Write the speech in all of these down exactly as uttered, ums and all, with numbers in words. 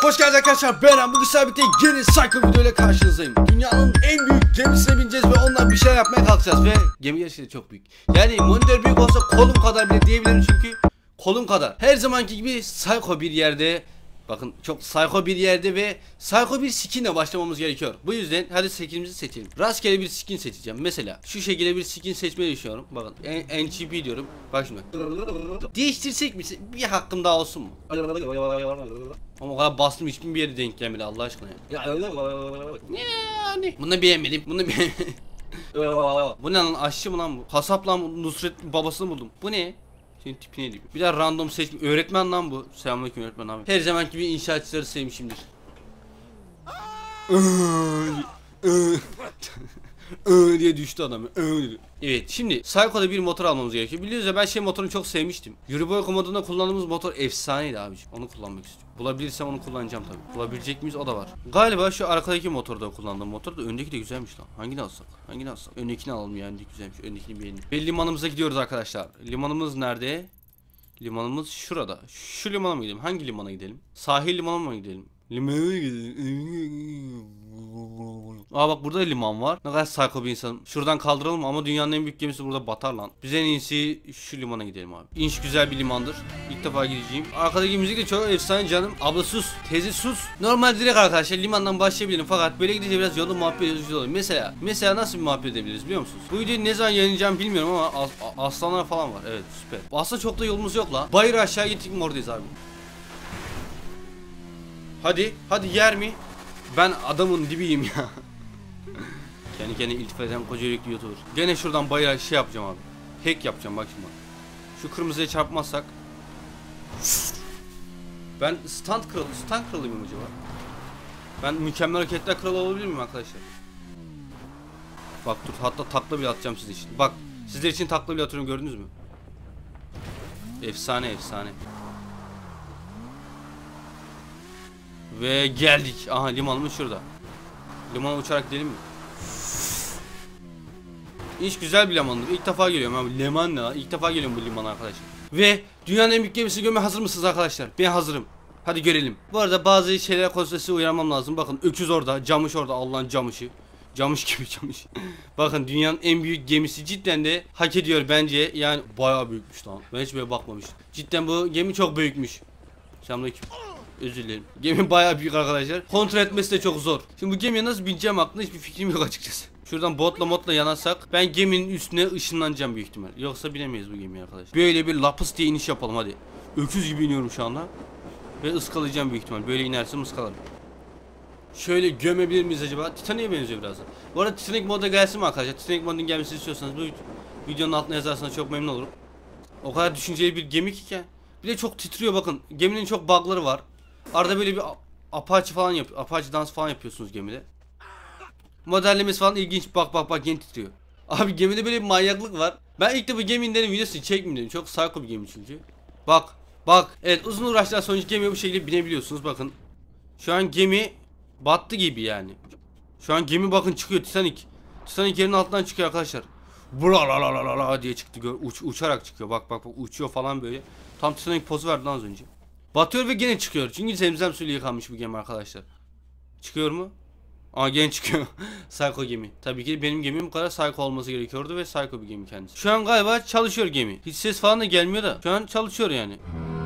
Hoş geldiniz arkadaşlar, ben Eren. Bugün sabit'te yeni Psycho video ile karşınızdayım. Dünyanın en büyük gemisine bineceğiz ve onunla bir şeyler yapmaya kalkacağız. Ve gemi gerçekten çok büyük. Yani monitör büyük olsa kolum kadar bile diyebilirim, çünkü kolum kadar. Her zamanki gibi Psycho bir yerde. Bakın, çok psycho bir yerde ve psycho bir skinle başlamamız gerekiyor. Bu yüzden hadi skinimizi seçelim. Rastgele bir skin seçeceğim. Mesela şu şekilde bir skin seçmeyi düşünüyorum. Bakın N G P diyorum. Bak şimdi. Değiştirsek mi? Bir hakkım daha olsun mu? Ama o kadar bastım, hiçbir bir yere denk gelmedi Allah aşkına ya. Yani bunu beğenmedim. Bunu beğenmedim. Bu ne lan, aşçı mı lan bu? Kasap lan, Nusret babasını buldum. Bu ne? Senin tipine değil. Bir daha random seçim. Öğretmen lan bu. Selamünaleyküm öğretmen abi. Her zamanki gibi inşaatçıları sevmişimdir. diye düştü adam. Evet, şimdi Psycho'da bir motor almamız gerekiyor. Biliyorsunuz ya, ben şey motorunu çok sevmiştim. Yürü boy komodunda kullandığımız motor efsaneydi abiciğim. Onu kullanmak istiyorum. Bulabilirsem onu kullanacağım tabii. Bulabilecek miyiz, o da var. Galiba şu arkadaki motorda kullandığım motor da, öndeki de güzelmiş lan. Hangini alsak? Hangini alsak? Öndekini alalım yani, öndeki güzelmiş. Öndekini beğendim. Ve limanımıza gidiyoruz arkadaşlar. Limanımız nerede? Limanımız şurada. Şu limana mı gidelim? Hangi limana gidelim? Sahil limanına mı gidelim? Limana gidelim. Aa bak, burada liman var. Ne kadar psycho bir insanım. Şuradan kaldıralım ama dünyanın en büyük gemisi burada batar lan. Biz en iyisi şu limana gidelim abi. İnş güzel bir limandır. İlk defa gideceğim. Arkadaki müzik de çok efsane canım. Abla sus. Teyze sus. Normal direkt arkadaşlar limandan başlayabilirim, fakat böyle gidince biraz yolda muhabbet ediyoruz oluyor. Mesela Mesela nasıl bir muhabbet edebiliriz biliyor musunuz? Bu videoyu ne zaman yayınlayacağımı bilmiyorum ama as aslanlar falan var. Evet, süper. Aslında çok da yolumuz yok la. Bayır aşağı gittik mi oradayız abi. Hadi, hadi yer mi? Ben adamın dibiyim ya. Kendi kendine iltifat eden koca yürekli YouTuber. Gene şuradan bayağı şey yapacağım abi. Hack yapacağım bak şimdi. Şu kırmızıya çarpmazsak. Ben stand kralı, stand kralı mıyım acaba? Ben mükemmel hareketler kralı olabilir miyim arkadaşlar? Bak dur, hatta takla bile atacağım siz için. Bak, sizler için takla bile atıyorum, gördünüz mü? Efsane efsane. Ve geldik. Aha, limanımız şurada. Limana uçarak gidelim mi? İş güzel bir limandır. İlk defa geliyorum abi. Liman ne? İlk defa geliyorum bu limana arkadaşlar. Ve dünyanın en büyük gemisini görmeye hazır mısınız arkadaşlar? Ben hazırım. Hadi görelim. Bu arada bazı şeyler konusunda uyarmam lazım. Bakın öküz orada, camış orada. Allah'ın camışı. Camış gibi camış. Bakın, dünyanın en büyük gemisi cidden de hak ediyor bence. Yani bayağı büyükmüş lan. Ben hiç böyle bakmamıştım. Cidden bu gemi çok büyükmüş. Selamünaleyküm. Özür dilerim. Gemi bayağı büyük arkadaşlar. Kontrol etmesi de çok zor. Şimdi bu gemiye nasıl bineceğim hakkında hiçbir fikrim yok açıkçası. Şuradan botla modla yanarsak ben geminin üstüne ışınlanacağım büyük ihtimal. Yoksa bilemeyiz bu gemiyi arkadaşlar. Böyle bir lapıs diye iniş yapalım hadi. Öküz gibi iniyorum şu anda. Ve ıskalayacağım büyük ihtimal. Böyle inersem ıskalarım. Şöyle gömebilir miyiz acaba? Titanic'e benziyor biraz da. Bu arada Titanic moda gelsin mi arkadaşlar? Titanic modun gelmesini istiyorsanız bu videonun altına yazarsanız çok memnun olurum. O kadar düşünceli bir gemi ki. Bir de çok titriyor bakın. Geminin çok bug'ları var. Arada böyle bir apache falan yapıyor. Apache dans falan yapıyorsunuz gemide. Modellemesi falan ilginç. Bak bak bak, gemi titriyor. Abi gemide böyle bir manyaklık var. Ben ilk de bu geminin videosunu çekmeyeyim dedim. Çok psycho bir gemi çünkü. Bak bak. Evet, uzun uğraşlar sonucu gemiye bu şekilde binebiliyorsunuz. Bakın. Şu an gemi battı gibi yani. Şu an gemi bakın çıkıyor, Titanic. Titanic yerin altından çıkıyor arkadaşlar. Bla diye çıktı. Uç, uçarak çıkıyor. Bak bak bak, uçuyor falan böyle. Tam Titanic pozu verdi az önce. Batıyor ve gene çıkıyor. Çünkü zemzem suyuyla yıkanmış bu gemi arkadaşlar. Çıkıyor mu? Aa, gene çıkıyor. Psycho gemi. Tabii ki benim gemim bu kadar psycho olması gerekiyordu ve psycho bir gemi kendisi. Şu an galiba çalışıyor gemi. Hiç ses falan da gelmiyor da. Şu an çalışıyor yani.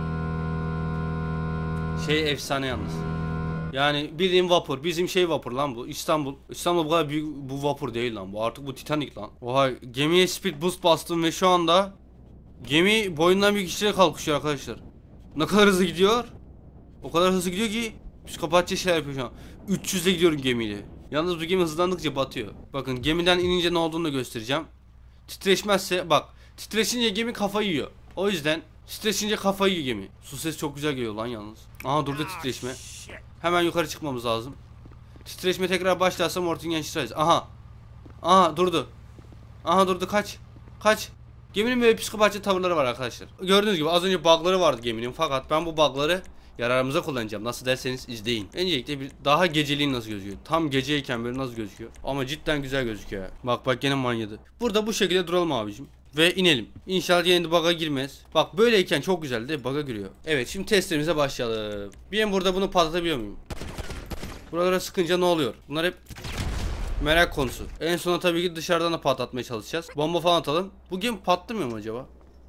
Şey efsane yalnız. Yani bildiğin vapur. Bizim şey vapur lan bu. İstanbul. İstanbul bu kadar büyük bu vapur değil lan. Bu artık bu Titanic lan. Oha, gemiye speed boost bastım ve şu anda gemi boyundan büyük işlere kalkışıyor arkadaşlar. Ne kadar hızlı gidiyor? O kadar hızlı gidiyor ki psikopatça şeyler yapıyor şu an. üç yüz'e gidiyorum gemiyle. Yalnız bu gemi hızlandıkça batıyor. Bakın, gemiden inince ne olduğunu da göstereceğim. Titreşmezse bak. Titreşince gemi kafayı yiyor. O yüzden titreşince kafayı yiyor gemi. Su sesi çok güzel geliyor lan yalnız. Aha, durdu titreşme. Hemen yukarı çıkmamız lazım. Titreşme tekrar başlarsa Mortingen Strike. Aha. Aha durdu. Aha durdu, kaç. Kaç. Geminin böyle psikopatça tavırları var arkadaşlar. Gördüğünüz gibi az önce bug'ları vardı geminin, fakat ben bu bug'ları yararımıza kullanacağım. Nasıl derseniz izleyin. Öncelikle bir daha geceliğin nasıl gözüküyor. Tam geceyken böyle nasıl gözüküyor. Ama cidden güzel gözüküyor. Bak bak, gene manyadı. Burada bu şekilde duralım abicim. Ve inelim. İnşallah yeni bug'a girmez. Bak böyleyken çok güzel de bug'a giriyor. Evet şimdi testlerimize başlayalım. Ben burada bunu patlatabiliyor muyum? Buralara sıkınca ne oluyor? Bunlar hep merak konusu. En sona tabii ki dışarıdan da patlatmaya çalışacağız. Bomba falan atalım. Bu gemi patlamıyor mu acaba?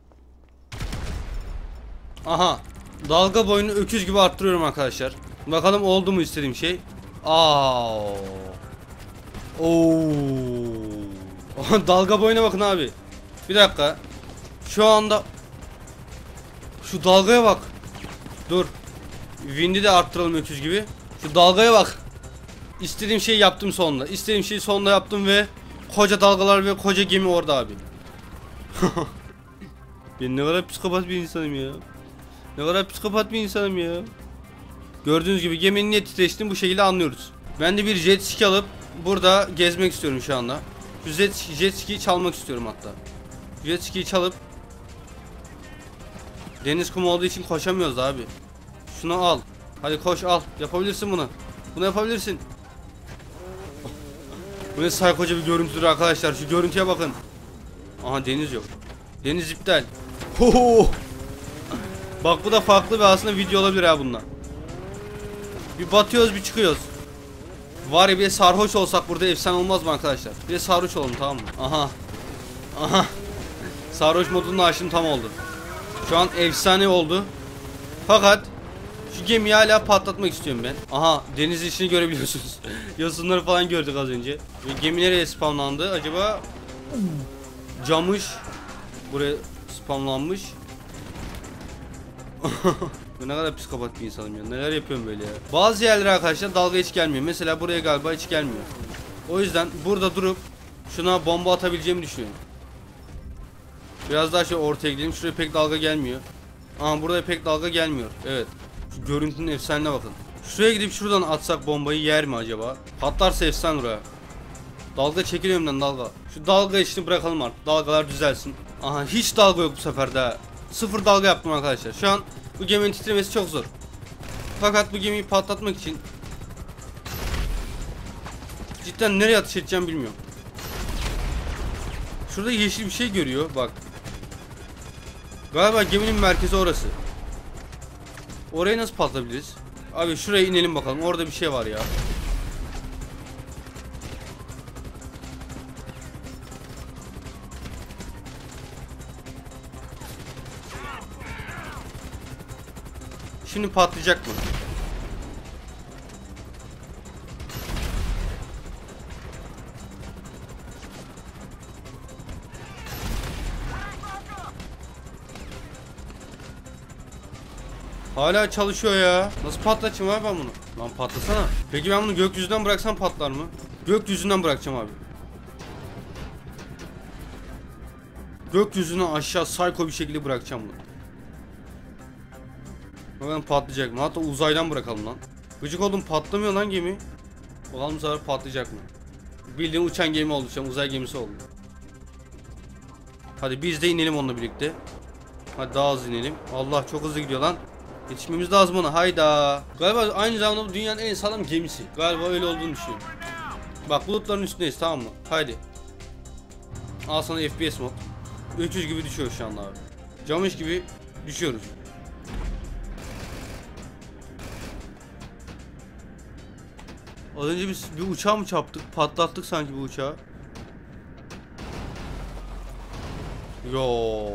Aha. Dalga boyunu öküz gibi arttırıyorum arkadaşlar. Bakalım oldu mu istediğim şey. Aa. Oo. Dalga boyuna bakın abi. Bir dakika. Şu anda şu dalgaya bak. Dur. Wind'i de arttıralım öküz gibi. Şu dalgaya bak. İstediğim şeyi yaptım sonunda. İstediğim şeyi sonunda yaptım ve koca dalgalar ve koca gemi orada abi. Ben ne kadar psikopat bir insanım ya. Ne kadar psikopat bir insanım ya. Gördüğünüz gibi geminin niye titreştiğini bu şekilde anlıyoruz. Ben de bir jet ski alıp burada gezmek istiyorum şu anda. Şu jet, jet ski'yi çalmak istiyorum hatta. Jet ski'yi çalıp deniz kumu olduğu için koşamıyoruz abi. Şunu al. Hadi koş al. Yapabilirsin bunu. Bunu yapabilirsin. Bu ne saykoca bir görüntüdür arkadaşlar. Şu görüntüye bakın. Aha deniz yok. Deniz iptal. Hoho. Bak bu da farklı bir aslında video olabilir ha bundan. Bir batıyoruz bir çıkıyoruz. Var ya bir de sarhoş olsak burada efsane olmaz mı arkadaşlar? Bir de sarhoş olalım tamam mı? Aha. Aha. Sarhoş modunu açtım tam oldu. Şu an efsane oldu. Fakat şu gemiyi hala patlatmak istiyorum ben. Aha deniz içini görebiliyorsunuz. Yosunları falan gördük az önce. Ve gemi nereye spamlandı acaba? Camış. Buraya spamlanmış. Bu ne kadar psikopat bir insanım ya. Neler yapıyorum böyle ya. Bazı yerlere arkadaşlar dalga hiç gelmiyor. Mesela buraya galiba hiç gelmiyor. O yüzden burada durup şuna bomba atabileceğimi düşünüyorum. Biraz daha şöyle ortaya gidelim. Şuraya pek dalga gelmiyor. Aha burada pek dalga gelmiyor. Evet. Şu görüntünün efsanene bakın. Şuraya gidip şuradan atsak bombayı yer mi acaba? Patlarsa efsane buraya. Dalga çekil önümden dalga. Şu dalga işini bırakalım artık. Dalgalar düzelsin. Aha hiç dalga yok bu sefer de. Sıfır dalga yaptım arkadaşlar. Şu an bu geminin titremesi çok zor. Fakat bu gemiyi patlatmak için cidden nereye ateş edeceğim bilmiyorum. Şurada yeşil bir şey görüyor bak. Galiba geminin merkezi orası. Orayı nasıl patlatabiliriz? Abi şuraya inelim bakalım. Orada bir şey var ya. Şimdi patlayacak mı? Hala çalışıyor ya. Nasıl patlatacağım abi ben bunu? Lan patlasana. Peki ben bunu gökyüzünden bıraksam patlar mı? Gökyüzünden bırakacağım abi. Gökyüzüne aşağı psycho bir şekilde bırakacağım bunu. Bakalım patlayacak mı? Hatta uzaydan bırakalım lan. Gıcık oldum patlamıyor lan gemi. Bakalım bu sefer patlayacak mı? Bildiğin uçan gemi oldu şu an uzay gemisi oldu. Hadi biz de inelim onunla birlikte. Hadi daha hızlı inelim. Allah çok hızlı gidiyor lan. Yetişmemiz lazım ona hayda. Galiba aynı zamanda bu dünyanın en sağlam gemisi. Galiba öyle olduğunu düşünüyorum. Bak bulutların üstündeyiz tamam mı? Haydi. Al sana F P S mod. üç yüz gibi düşüyor şu anda abi. Camış gibi düşüyoruz. Az önce biz bir uçağı mı çarptık? Patlattık sanki bu uçağı. Yo.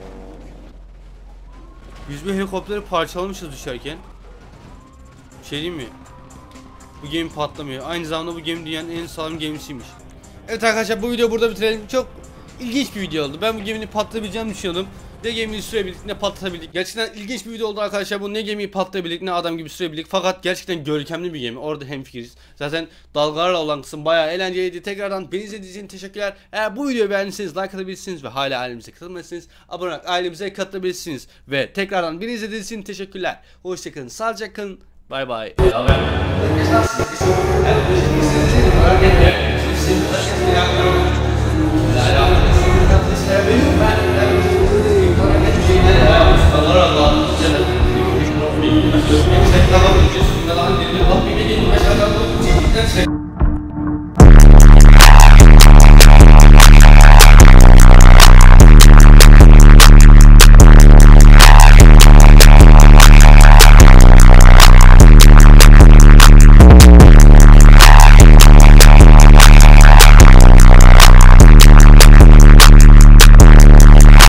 Biz bir helikopteri parçalamışız düşerken. Bir şey diyeyim mi? Bu gemi patlamıyor. Aynı zamanda bu gemi dünyanın en sağlam gemisiymiş. Evet arkadaşlar bu videoyu burada bitirelim. Çok ilginç bir video oldu. Ben bu geminin patlayabileceğini düşünüyordum. Ne gemiyi sürebildik ne patlatabildik. Gerçekten ilginç bir video oldu arkadaşlar. Bu ne gemiyi patlayabildik ne adam gibi sürebildik. Fakat gerçekten görkemli bir gemi. Orada hemfikiriz. Zaten dalgalarla olan kısım bayağı eğlenceliydi. Tekrardan beni izlediğiniz için teşekkürler. Eğer bu videoyu beğendiyseniz like atabilirsiniz ve hala ailemize katılmalısınız. Abone olarak ailemize katılabilirsiniz. Ve tekrardan beni izlediğiniz için teşekkürler. Hoşçakalın. Sağlıcakla kalın. Bay bay. Allah Allah.